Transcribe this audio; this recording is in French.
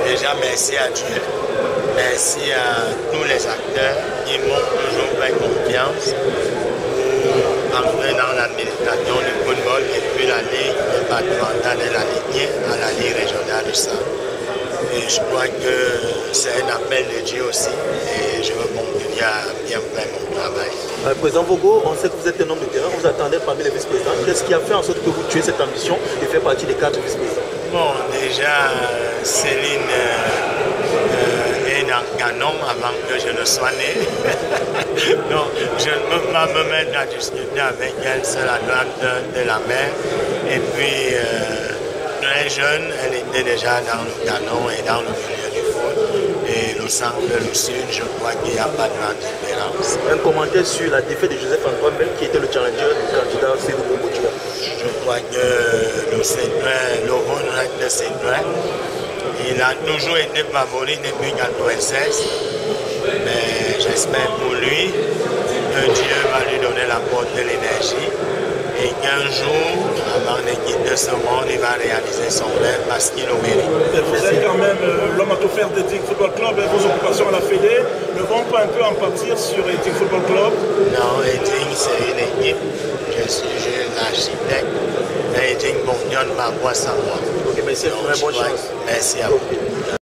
Déjà, merci à Dieu. Merci à tous les acteurs qui m'ont toujours fait confiance pour entrer dans l'administration du football depuis la Ligue départementale et la Ligue 1 à la Ligue régionale du Centre. Et je crois que c'est un appel de Dieu aussi et je veux continuer à bien faire mon travail. Président Vogo, on sait que vous êtes un homme de terrain, vous attendez parmi les vice-présidents. Qu'est-ce qui a fait en sorte que vous tuez cette ambition de faire partie des 4 vice-présidents? Bon, déjà, Céline est dans le canon avant que je ne sois né. Donc, je ne peux pas me mettre à discuter avec elle, c'est la droite de la mère. Et puis, très jeune, elle était déjà dans le canon et dans le milieu du foot. Et le centre, le sud, je crois qu'il n'y a pas de grande différence. Un commentaire sur la défaite de Joseph Antoine, même qui était le challenger du candidat Cédou Boumoudia. Je crois que le rôle de Cédric, il a toujours été favori depuis 1996. Mais j'espère pour lui que Dieu va lui donner la porte de l'énergie et qu'un jour, avant de quitter ce monde, il va réaliser son rêve parce qu'il le mérite. Vous êtes quand même l'homme à tout faire d'Ethic Football Club et vos occupations à la Fédé ne vont pas un peu en partir sur Ethic Football Club? Non, Ethic, c'est une équipe. Je suis juste l'architecte. Mais Ethic fonctionne par voie sans moi. Ok, merci, bonne chance. Merci à vous.